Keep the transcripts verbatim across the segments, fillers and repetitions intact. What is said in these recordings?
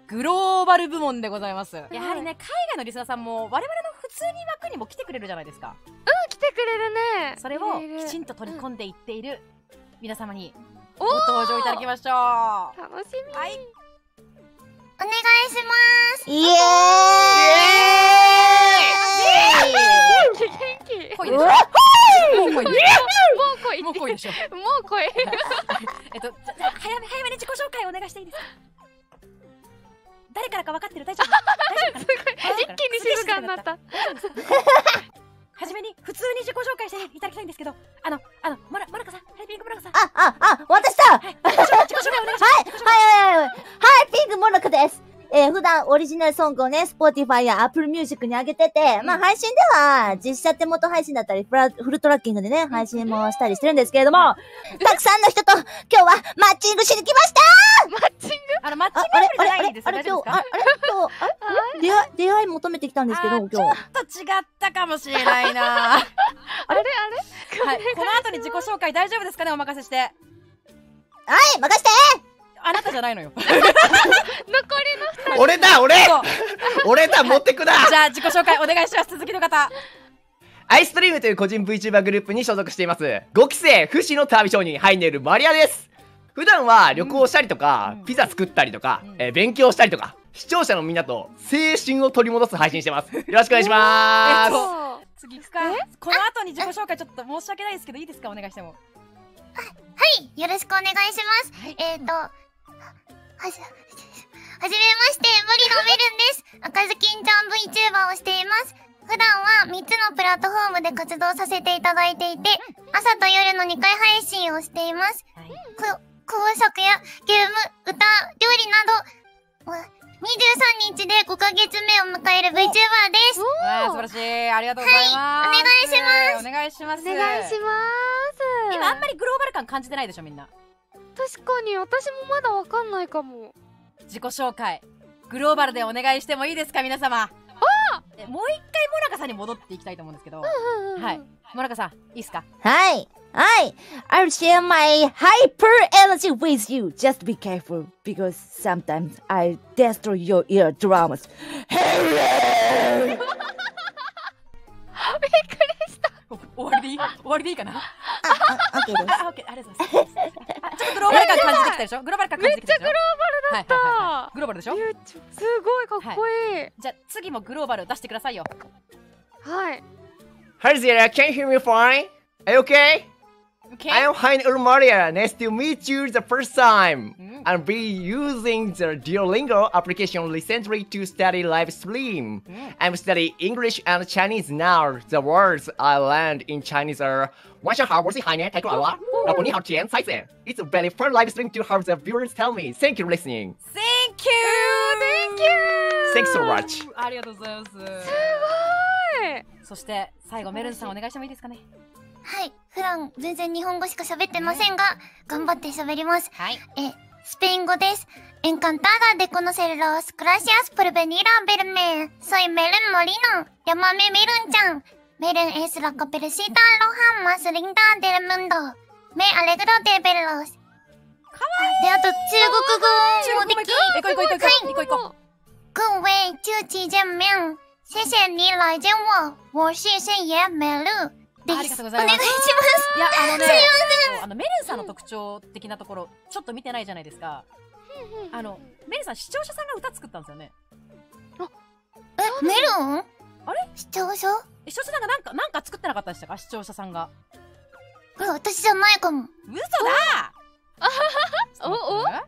グローバル部門でございます。やはりね、海外のリスナーさんも我々の普通に枠にも来てくれるじゃないですか。 うん、来てくれるね。 それをきちんと取り込んでいっている皆様にご登場いただきましょう。 楽しみ。 はい、 お願いします。 イエーイ。 元気。 濃いでしょ。もう濃いでしょ。もう濃いでしょ。 もう濃い。 えっと、早め早めに自己紹介お願いしていいですか。誰からか分かってる？大丈夫？大丈夫？ すごい。一気に静かになった。 はじめに普通に自己紹介していただきたいんですけど、あの、あの、モナモナカさん、ハイピンクモナカさん。 あ、あ、あ、私だ。 はい、自己紹介、自己紹介お願いします。 はい、はい、はい、はい、ピンクモナカです。えー、普段オリジナルソングをね、Spotify や Apple Music に上げてて、うん、まあ配信では実写手元配信だったりフラ、フルトラッキングでね、配信もしたりしてるんですけれども、たくさんの人と今日はマッチングしに来ました。 マッチングあの、マッチングアプリじゃないんですよ。 あれ、今日、あれ、今日、あれ出会い、出会い求めてきたんですけど、今日。ちょっと違ったかもしれないな。 あれあれはい、この後に自己紹介大丈夫ですかね、お任せして。はい、 任して。 あなたじゃないのよ。 残りのふたり。 俺だ俺俺だ持ってくな。 じゃあ自己紹介お願いします。続きの方。 アイストリームという個人 VTuber グループに所属していますごきせい不死の旅商人ハイネルマリアです。普段は旅行したりとか、うん、ピザ作ったりとか、うん、えー、勉強したりとか、視聴者のみんなと青春を取り戻す配信してます。よろしくお願いしまーす。次行くか。この後に自己紹介ちょっと申し訳ないですけどいいですか、お願いしても。 はい、よろしくお願いします。はい、えーとはじ、はじめまして、森のメルンです。赤ずきんちゃん VTuber をしています。普段はみっつのプラットフォームで活動させていただいていて、朝と夜のにかい配信をしています。はい、工作やゲーム、歌、料理など、にじゅうさんにちでごかげつめを迎える VTuber です。 わー、素晴らしい。ありがとうございます。 はい、お願いします。 お願いします。 お願いします。 今あんまりグローバル感感じてないでしょ、みんな。 確かに、私もまだわかんないかも。 自己紹介、グローバルでお願いしてもいいですか、皆様。あー！もう一回モナカさんに戻っていきたいと思うんですけど。はい。モナカさん、いいですか？ はい。はい。I'll share my hyper energy with you. Just be careful, because sometimes I destroy your eardrums. びっくりした。 終わりでいい？終わりでいいかな？ あ、あ、OK です。 あ、OK、ありがとうございます。ちょっとグローバル感感じてきたでしょ？グローバル感感じてきたでしょ？ めっちゃグローバルだった。 はいはいはいはい、グローバルでしょ？ すごいかっこいい。はい、 じゃあ次もグローバル出してくださいよ。 はい。 Hi there, can you hear me fine? Are you okay? Okay. I am Hainel Maria. Nice to meet you the first time. Mm. I'll be using the Duolingo application recently to study live stream. Mm. I'm studying English and Chinese now. The words I learned in Chinese are 晚上好，我是海年，太可爱了。老婆你好甜，彩色。It's a very fun live stream to have the viewers tell me. Thank you for listening. Thank you. Thank you. Thanks so much. ありがとうございます。 すごい。 そして最後メルンさんお願いしてもいいですかね。 はい、普段全然日本語しか喋ってませんが、頑張って喋ります。 はい。 え、スペイン語です。Encantada de conocerlos. Gracias por venir a verme. Soy Meren Molino. Llámame Meren chan. Meren es la caperucita roja más linda del mundo. Me alegro de verlos. かわいい。 で、あと中国語もでき。 行こう行こう行こう行こう行こう。 各位初期见面。谢谢你来见我。我是深夜メル。 ありがとうございます。 お願いします。 いや、あのね、 すいません。 あのメルンさんの特徴的なところ、ちょっと見てないじゃないですか。あの、メルンさん、視聴者さんが歌作ったんですよね。 え、メルン？ あれ？ 視聴者？ 視聴者さんがなんか、なんか作ってなかったでしたか？視聴者さんが。 これ私じゃないかも。 嘘だおお？ あ、違う。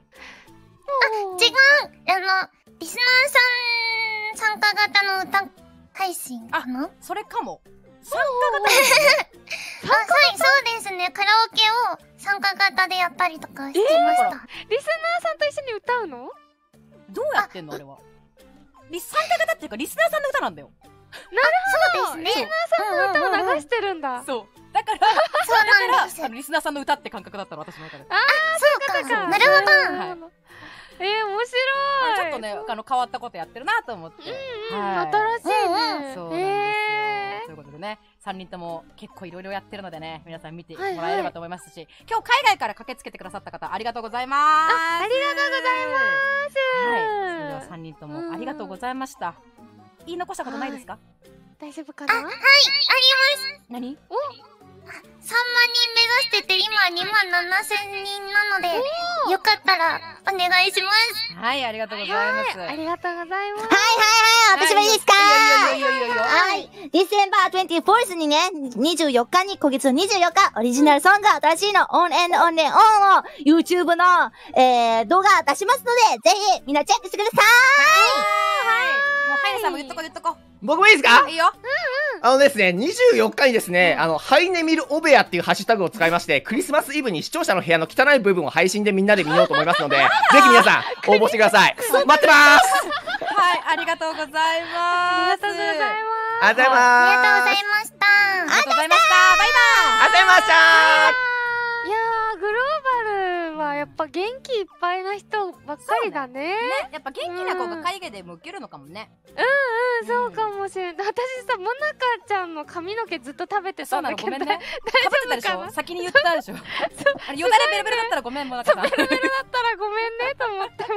あの、リスナーさん参加型の歌配信かな？ あ、それかも。参加型あ、はい、そうですね。カラオケを参加型でやったりとかしてました。 リスナーさんと一緒に歌うの？ どうやってんのあれは。リ参加型っていうかリスナーさんの歌なんだよ。 なるほど。そうですね。 リスナーさんの歌を流してるんだ。 そう。だから、 そうなんです。 あのリスナーさんの歌って感覚だったの、私の中で。 ああ、そうか。 なるほど。 はいえー、面白い。 ちょっとね、あの変わったことやってるなと思って。 新しいね。 そうなんですよ。ということでね、さんにんとも結構いろいろやってるのでね、皆さん見てもらえればと思いますし、今日海外から駆けつけてくださった方ありがとうございます。 ありがとうございます。 はい。それではさんにんともありがとうございました。言い残したことないですか？ 大丈夫かな？ あ、はい、あります。 何？ おさんまんにん目指してて今にまんななせんにんなので、よかったらお願いします。 はい、ありがとうございます。 ありがとうございます。 はいはいはい、私もいいですか？ いいよいいよいいよいいよ。 はい。ディセンバーにじゅうよっかにね、にじゅうよっかに、今月のにじゅうよっか、オリジナルソング新しいの、オンエンオンレンオンを YouTube の、えー、動画出しますので、ぜひ、みんなチェックしてくださはい。もう、ハイネさんも言っとこう言っとこう。 僕もいいですか？ いいよ。 あのですね、にじゅうよっかにですね、あの、ハイネミルオベアっていうハッシュタグを使いまして、クリスマスイブに視聴者の部屋の汚い部分を配信でみんなで見ようと思いますので、ぜひ皆さん、応募してください。待ってます。 はい、ありがとうございます。 ありがとうございます。 ありがとうございます。 ありがとうございました。 ありがとうございました。バイバイ。 ありがとうございました。 いやー、グローバルはやっぱ元気いっぱいな人ばっかりだね。 ね、やっぱ元気な子が会議でも受けるのかもね。 うんうん、そうかもしれない。私さ、もなかちゃんの髪の毛ずっと食べてたんだけど。 ごめんね。かぶってたでしょ？先に言ったでしょ？あれよだれベルベルだったらごめん、もなかさん。 ベルベルだったらごめんねと思って。